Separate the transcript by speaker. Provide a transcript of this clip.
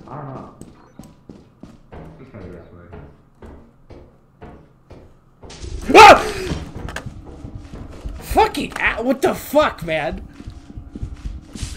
Speaker 1: I don't know. Just gotta go this way.
Speaker 2: Ah! Fucking what the fuck, man?